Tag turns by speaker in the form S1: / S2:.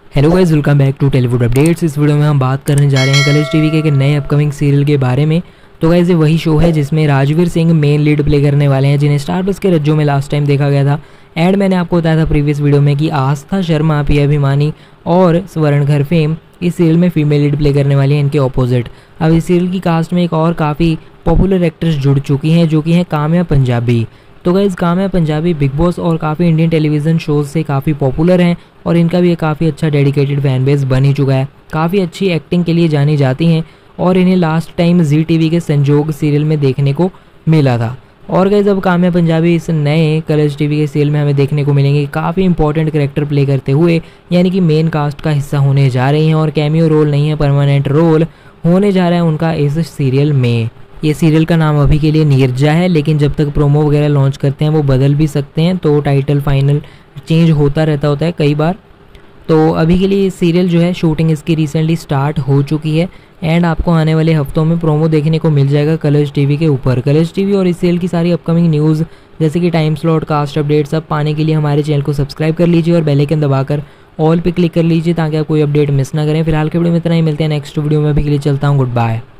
S1: Hello guys, welcome back to Tollywood updates. इस video में हम बात करने जा रहे हैं कलर्स टीवी के एक नए अपकमिंग सीरियल के बारे में। तो गाइस ये वही शो है जिसमें Rajveer Singh main lead play करने वाले हैं, जिन्हें स्टार प्लस के रज्जों में लास्ट टाइम देखा गया था। एंड मैंने आपको बताया था प्रीवियस वीडियो में कि आस्था शर्मा, पिया अभिमानी और स्वर्ण घर फेम इस सीरियल में फीमेल लीड प्ले करने वाली हैं इनके ऑपोजिट। अब इस सीरियल की कास्ट में एक और काफ़ी पॉपुलर एक्ट्रेस जुड़ चुकी हैं, जो कि हैं काम्या पंजाबी। तो guys Kamya Punjabi Bigg Boss और काफ़ी इंडियन टेलीविज़न शोज़ से काफ़ी पॉपुलर हैं और इनका भी एक काफ़ी अच्छा डेडिकेटेड फैन बेस बन ही चुका है। काफ़ी अच्छी एक्टिंग के लिए जानी जाती हैं और इन्हें लास्ट टाइम जी टीवी के संजोग सीरियल में देखने को मिला था। और गाइस अब काम्या पंजाबी इस नए कलर्स टीवी के सीरियल में हमें देखने को मिलेंगे काफ़ी इंपॉर्टेंट कैरेक्टर प्ले करते हुए, यानी कि मेन कास्ट का हिस्सा होने जा रही हैं और कैमियो रोल नहीं है, परमानेंट रोल होने जा रहा है उनका इस सीरियल में। ये सीरियल का नाम अभी के लिए नीरजा है, लेकिन जब तक प्रोमो वगैरह लॉन्च करते हैं वो बदल भी सकते हैं, तो टाइटल फाइनल चेंज होता रहता है कई बार। तो अभी के लिए सीरियल जो है शूटिंग इसकी रिसेंटली स्टार्ट हो चुकी है एंड आपको आने वाले हफ्तों में प्रोमो देखने को मिल जाएगा कलर्स टीवी के ऊपर। कलर्स टीवी और इस सीरियल की सारी अपकमिंग न्यूज़ जैसे कि टाइम स्लॉट, कास्ट अपडेट सब पाने के लिए हमारे चैनल को सब्सक्राइब कर लीजिए और बेल आइकन दबाकर ऑल पे क्लिक कर लीजिए ताकि आप कोई अपडेट मिस ना करें। फिलहाल के वीडियो में इतना ही, मिलते हैं नेक्स्ट वीडियो में। अभी के लिए चलता हूँ, गुड बाय।